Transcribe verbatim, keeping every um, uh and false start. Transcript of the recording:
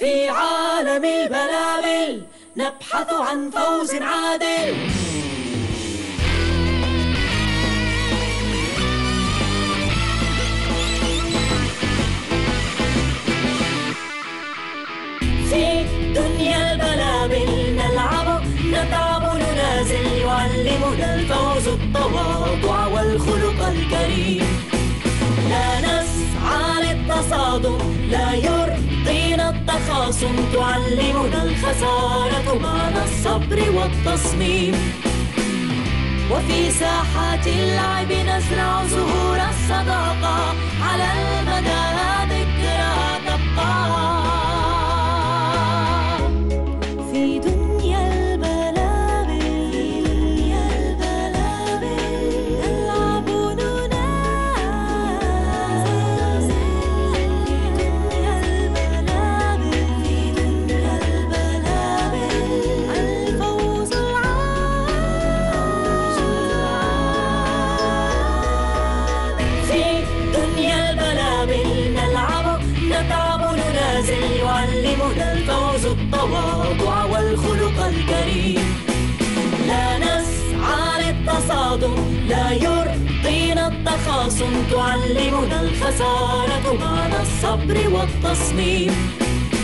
في عالم البلابل نبحث عن فوز عادل. في دنيا البلابل نلعب نتعب ننازل، يعلمنا الفوز التواضع والخلق الكريم. لا نسعى للتصادم، لا يرضينا التخاصم، تعلمنا الخسارة معنى الصبر والتصميم. وفي ساحات اللعب نزرع زهور الصداقة، على المدى ذكرى تبقى. في دنيا البلابل دنيا البلابل نلعب ننازل. في دنيا البلابل في دنيا البلابل الفوز العادل. في دنيا البلابل نلعب نتعب ننازل، يعلمنا الفوز التواضع والخلق الكريم. لا نسعى للتصادم، لا يرضينا التخاصم، تعلمنا الخسارة معنى الصبر والتصميم.